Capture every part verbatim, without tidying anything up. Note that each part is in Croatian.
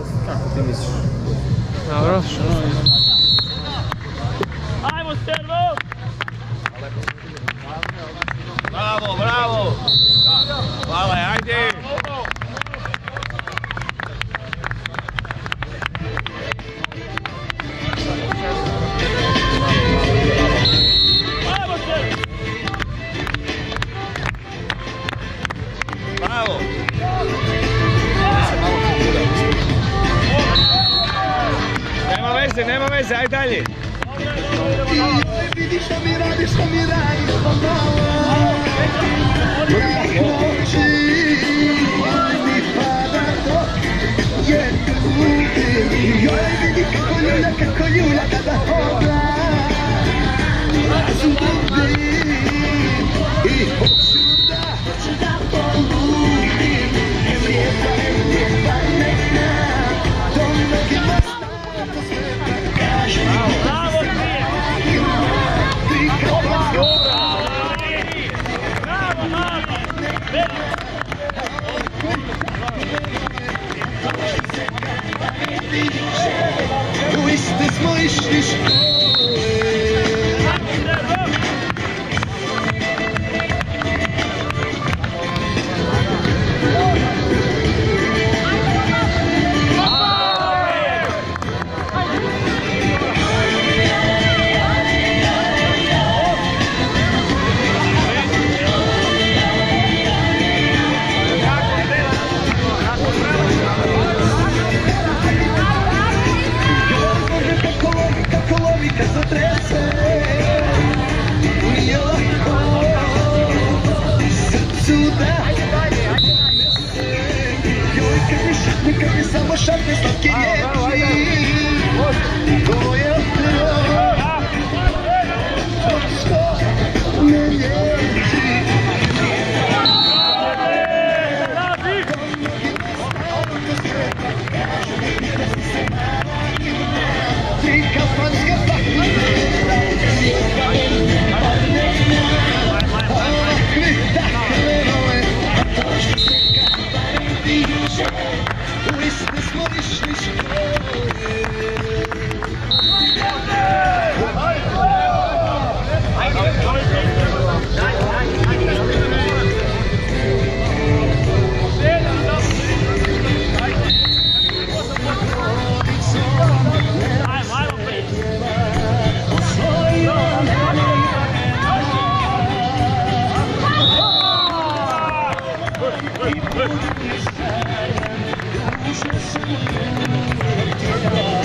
Kako ti misliš? Dobro. Ajmo, Servo! Bravo, bravo! Hvala, ajde! Ajmo, Servo! Bravo! Nema veze, nema veze, ajde dalje! Vidi što mi radi, što mi radi, što malo noći, joj mi pada dok je budim, joj vidi kako ljulja, kako ljulja kada hoda, razum budim i hoću da, hoću da poludim, je lijepa, je lijepa neka, do mnogima stavno sveta kažu. Bravo, U iste smo išli škole. Kad se trese, nije lako srcu da podnese. Joj, kad mi šapne, kad mi samo šapne slatke riječi, to je otrov, to što me liječi. Tri kafanske pakle, ovakvi takve nove, to što se kad barem diže, u iste smo išli škole. I budim sjajan, duša se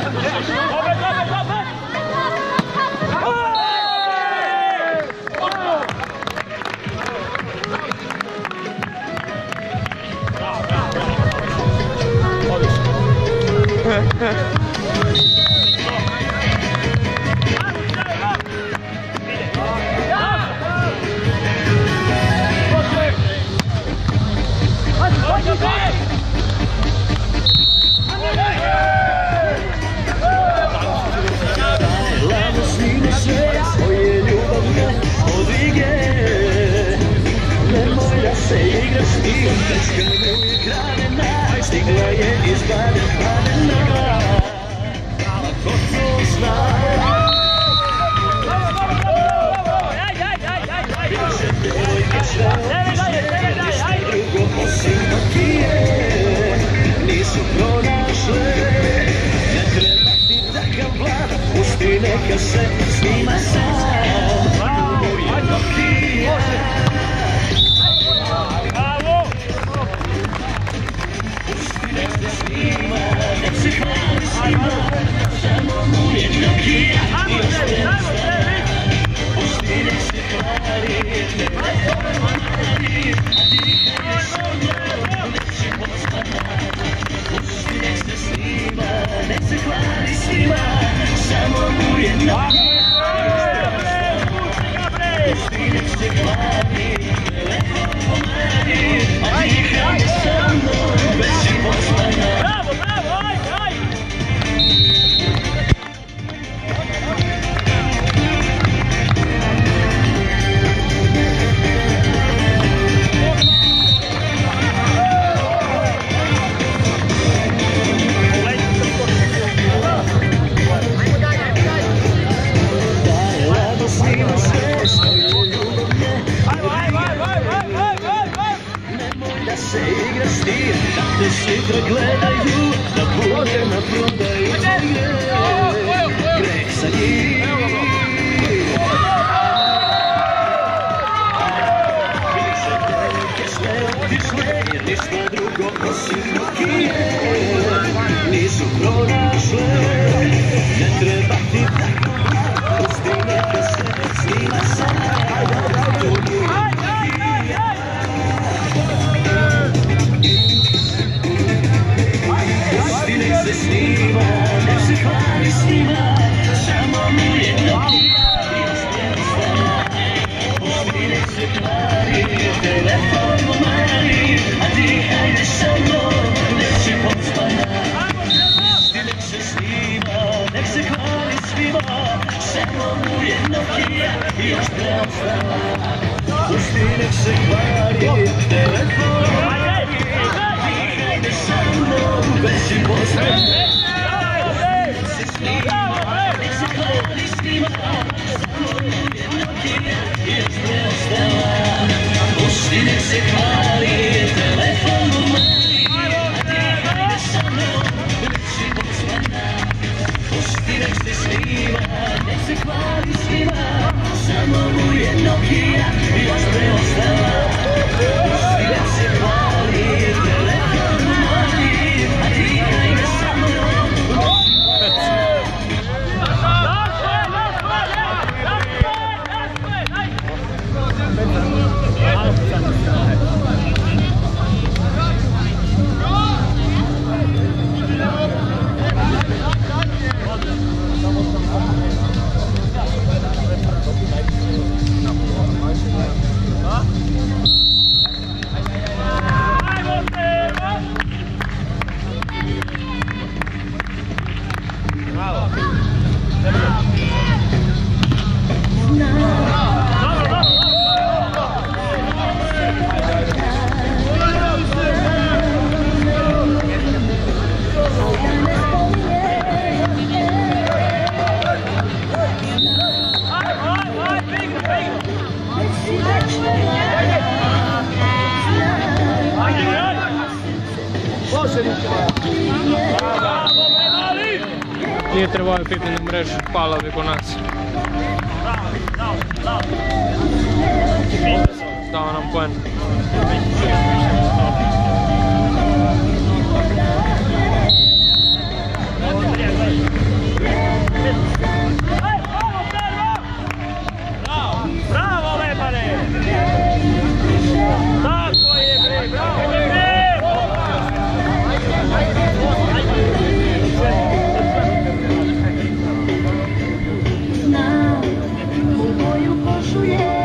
Stigla je iz Baden-Badena, ko to zna. Biće devojke sve otišle, ništa drugo osim makije nisu pronašle. Ne treba ti takav blad, pusti neka se snima sam. Moje Nokija. Nek se snima, nek se hvali svima, samo mu je Nokija i ostane stara. Pusti nek se hvali, telefon mali, a dihaj sa mnom, neće postana. Pusti nek se snima, nek se hvali svima, samo mu je Nokija i ostane stara. Pusti nek se hvali, telefon mali, a dihaj sa mnom, neće postana. Bravo, bravo, ajde, ajde! Daj, lado snima sve što je ljubavne. Nemoj da se igraš ti, da te sutra gledaju, da bude na prodaju tvoje. Greh sa njih. Biće devojke sve otišle, jer ništa drugo osim Nokije nisu pronašle. Ne treba ti tako blad, pusti neka se snima sam. To mu je Nokija. Pusti nek se snima, nek se hvali svima, samo mu je Nokija i ostane stara. Pusti nek se hvali, telefon mu mali, a dihaj sa mnom, neće postana. Pusti nek se snima, nek se hvali svima, samo mu je Nokija i ostane stara. Pusti nek se hvali, telefon mu mali, a dihaj sa mnom, neće postana. Nek se snima, nek se hvali svima, samo mu je Nokija i ostane stara. Pusti nek se hvali, telefon mu mali, a dihaj sa mnom, neće postana. Pusti nek se snima, nek se hvali svima, samo mu je Nokija i ostane stara. Pusti nek se hvali, telefon mu mali, a dihaj sa mnom, neće postana. Nije trebao pipnu mrežu, pala bi ko nas. Dao nam poen.